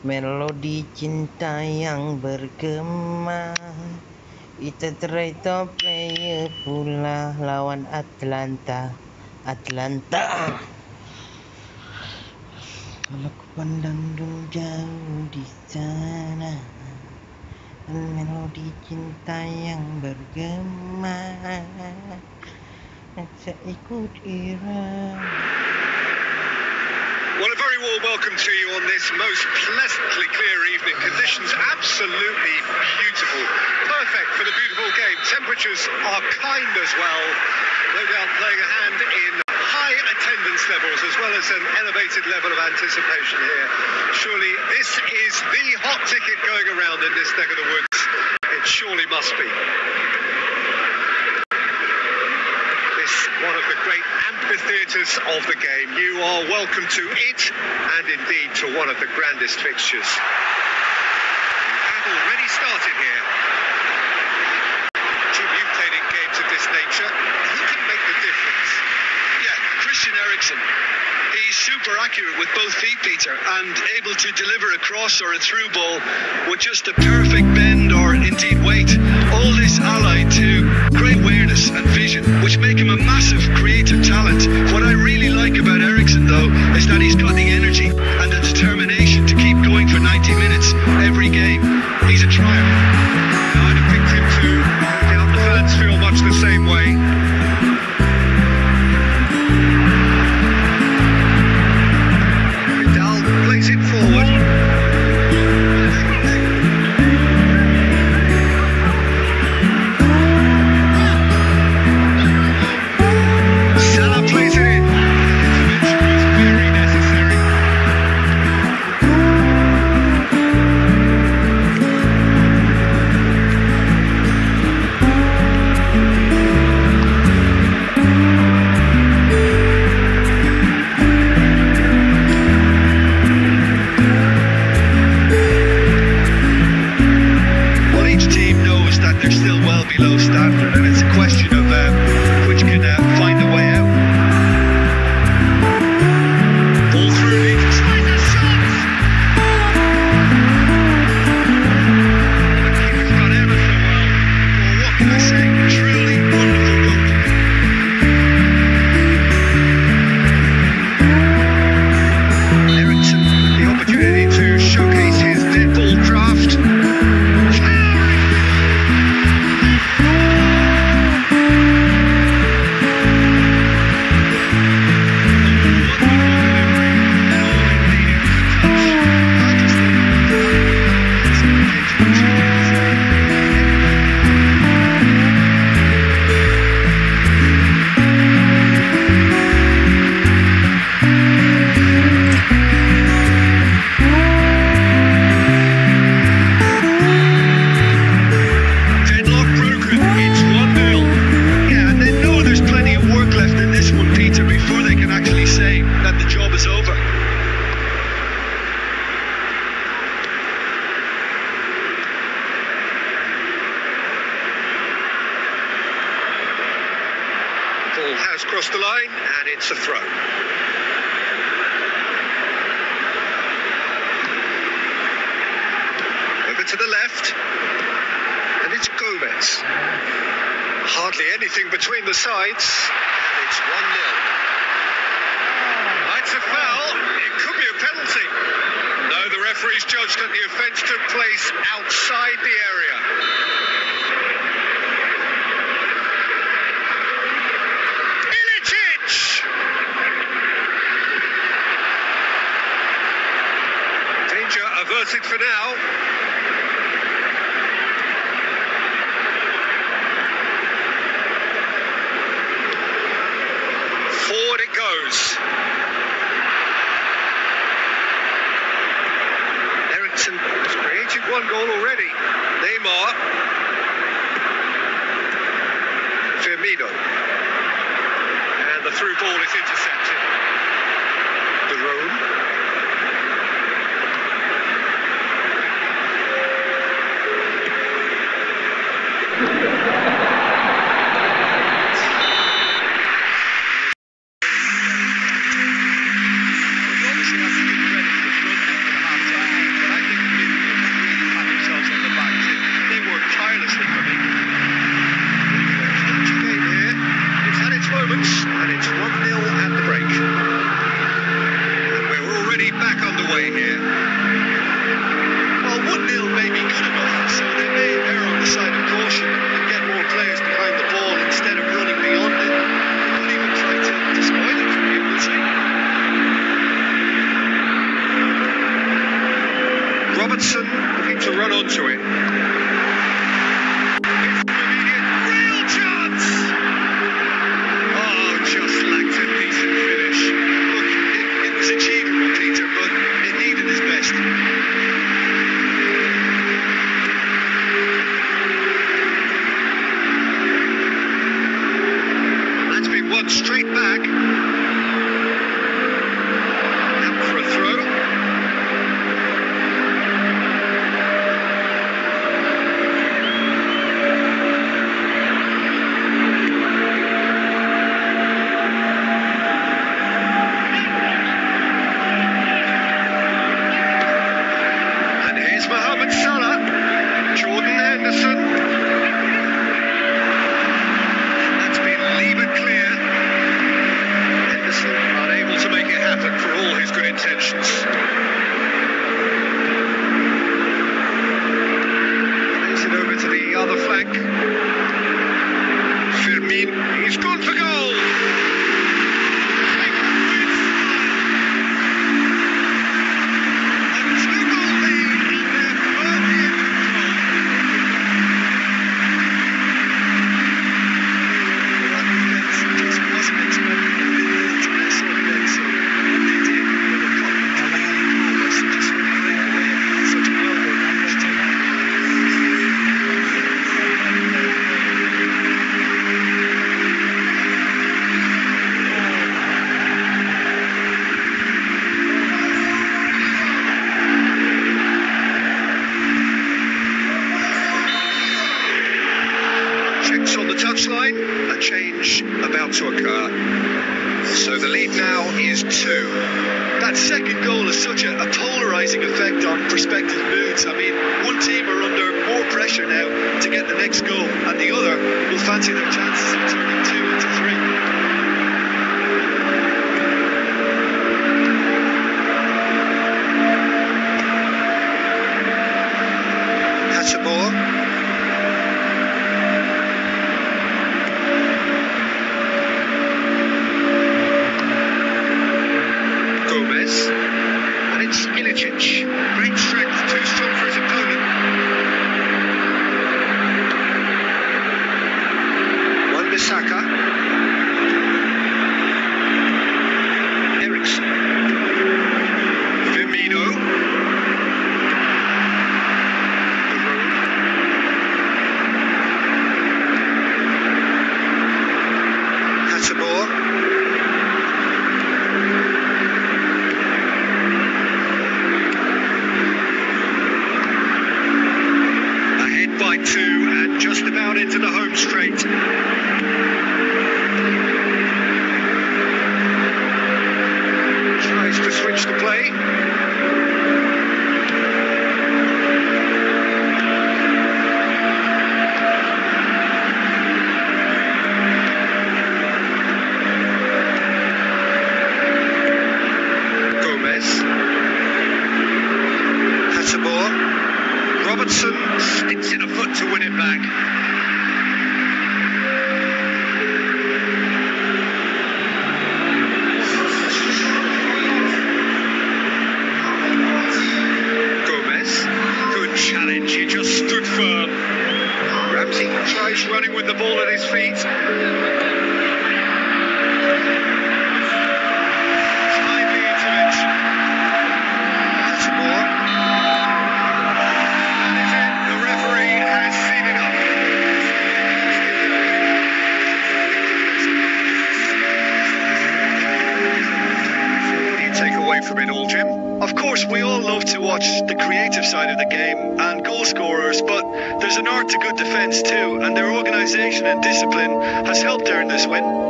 Melodi cinta yang bergema. Kita try top player pula lawan Atlanta. Kalau ku pandang dulu jauh di sana, melodi cinta yang bergema. Saya ikut irama. Well, a very warm welcome to you on this most pleasantly clear evening. Conditions absolutely beautiful. Perfect for the beautiful game. Temperatures are kind as well. No doubt playing a hand in high attendance levels as well as an elevated level of anticipation here. Surely this is the hot ticket going around in this neck of the woods. It surely must be. One of the great amphitheatres of the game. You are welcome to it, and indeed to one of the grandest fixtures. You have already started here. Jim, you've played in games of this nature. Who can make the difference? Yeah, Christian Eriksen. He's super accurate with both feet, Peter, and able to deliver a cross or a through ball with just a perfect bend or indeed weight. All this allied to great awareness and vision, which make him a massive creative talent. What I really like about Eriksen, though, is that he's got the energy and the determination to keep going for 90 minutes every game. He's a triumph. I'd have picked him too. I doubt the fans feel much the same way. Plays it forward. Salah plays it in. Intervention was very necessary. Below standard, and it's a question of which can find a way out. Ball through into Slider's shot. The keeper's done ever so well. Well, what can I say? Truly wonderful goalkeeping. Eriksen, the opportunity to showcase his dead ball craft. Ball has crossed the line, and it's a throw. Over to the left, and it's Gomez. Hardly anything between the sides, and it's 1-0. It's a foul. It could be a penalty. No, the referee's judged that the offence took place outside the area. Averted for now. Forward it goes. Eriksen has created one goal already. Neymar. Firmino. And the through ball is intercepted. De Roon. and it's 1-0 at the break. And we're already back underway here. Well, 1-0 may be good enough, so they may err on the side of caution and get more players behind the ball instead of running beyond it. They could even try to spoil it for you, we'll see. Robertson looking to run onto it. Real chance! Oh, just lacked a decent finish. Look, it was achievable, Peter, but it needed his best. That's been won straight back. Out for a throw. And here's Mohamed Salah. Jordan Henderson. That's been levered clear. Henderson unable to make it happen for all his good intentions. Plays it over to the other flank. Firmino, he's gone for goal. A 2-goal lead and they're firmly in control. That defence just wasn't expecting the Midland to mess up then, so what they did, they were caught into the lead goal by such a swift breakaway and such a well-managed team. Checks on the touchline, a change about to occur. So the lead now is 2. That second goal has such a polarising effect on prospective moods. I mean, one team are under more pressure now to get the next goal, and the other will fancy their chances of turning 2 into 3. Hattabor. Gomez. And it's Ilicic. Great strength, too strong for his opponent. Wan-Bissaka. Eriksen. Firmino. Hattabor. Ahead by 2 and just about into the home straight. Tries to switch the play. Gomez. Hattabor. Robertson sticks in a foot to win it back. Gomez. Good challenge, he just stood firm. Ramsey tries running with the ball at his feet. Timely intervention. Hattabor. That is it. The referee has seen enough. What do you take away from it all, Jim? Of course, we all love to watch the creative side of the game and goal scorers, but there's an art to good defence too, and their organisation and discipline has helped earn this win.